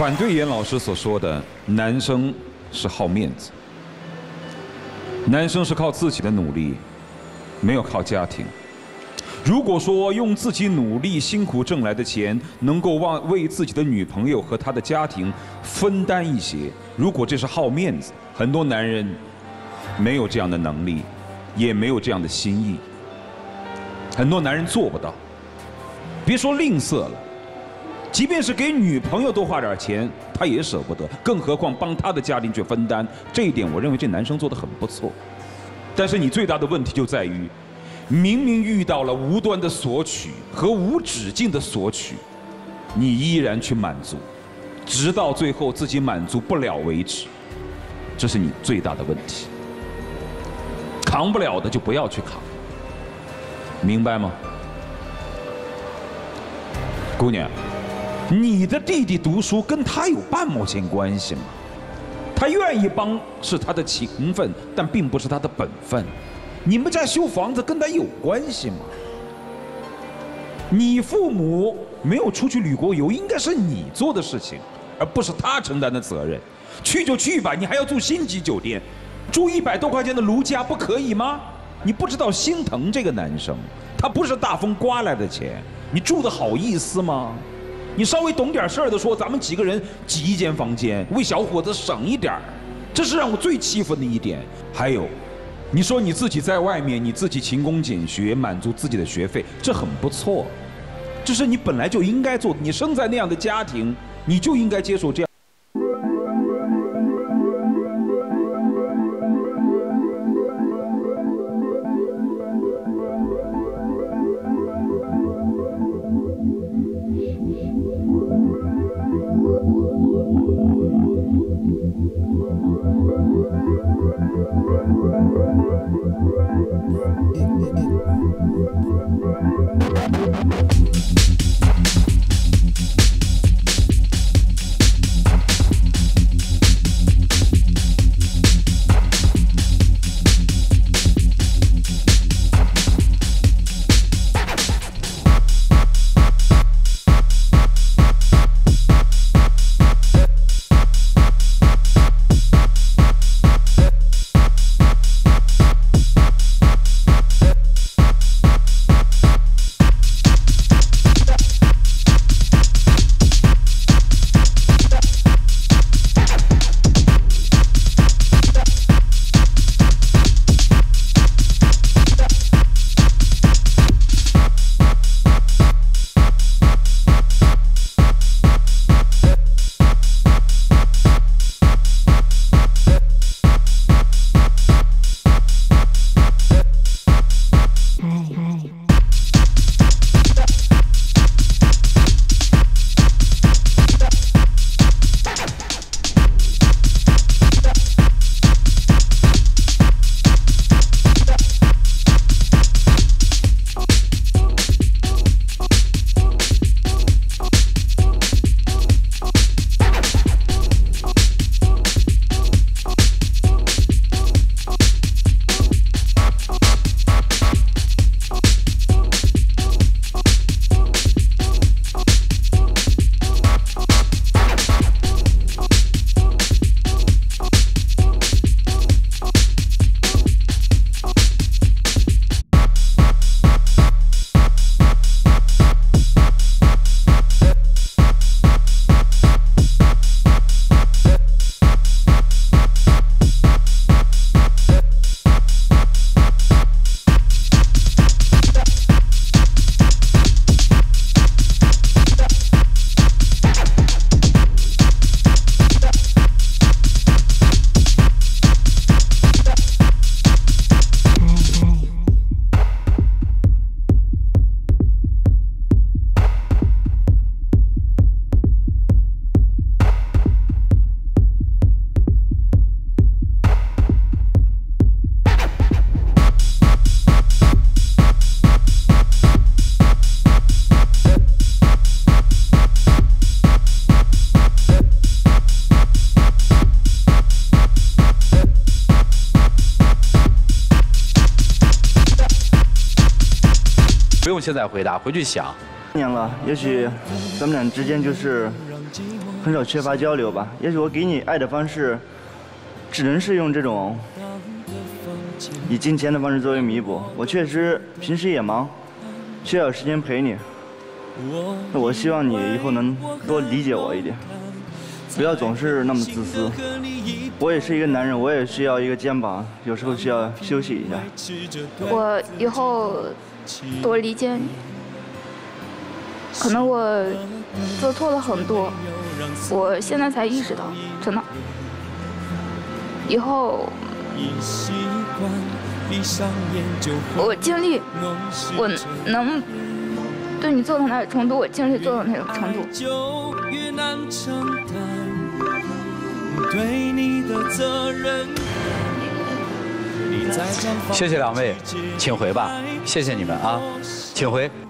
反对严老师所说的，男生是好面子，男生是靠自己的努力，没有靠家庭。如果说用自己努力辛苦挣来的钱，能够为自己的女朋友和他的家庭分担一些，如果这是好面子，很多男人没有这样的能力，也没有这样的心意，很多男人做不到。别说吝啬了，即便是给女朋友多花点钱，他也舍不得，更何况帮他的家庭去分担。这一点，我认为这男生做得很不错。但是你最大的问题就在于，明明遇到了无端的索取和无止境的索取，你依然去满足，直到最后自己满足不了为止，这是你最大的问题。扛不了的就不要去扛，明白吗？姑娘，你的弟弟读书跟他有半毛钱关系吗？他愿意帮是他的情分，但并不是他的本分。你们家修房子跟他有关系吗？你父母没有出去旅过游，应该是你做的事情，而不是他承担的责任。去就去吧，你还要住星级酒店，住100多块钱的如家不可以吗？你不知道心疼这个男生，他不是大风刮来的钱，你住的好意思吗？你稍微懂点事儿的说，咱们几个人挤一间房间，为小伙子省一点儿，这是让我最气愤的一点。还有，你说你自己在外面，你自己勤工俭学，满足自己的学费，这很不错，这是你本来就应该做的。你生在那样的家庭，你就应该接受这样。 不用现在回答，回去想， 年了，也许咱们俩之间就是很少缺乏交流吧。也许我给你爱的方式，只能是用这种以金钱的方式作为弥补。我确实平时也忙，需要有时间陪你。我希望你以后能多理解我一点，不要总是那么自私。我也是一个男人，我也需要一个肩膀，有时候需要休息一下。 我以后多理解你。可能我做错了很多，我现在才意识到，真的。以后我尽力，我能对你做到哪种程度，我尽力做到那种程度。 谢谢两位，请回吧，谢谢你们啊，请回。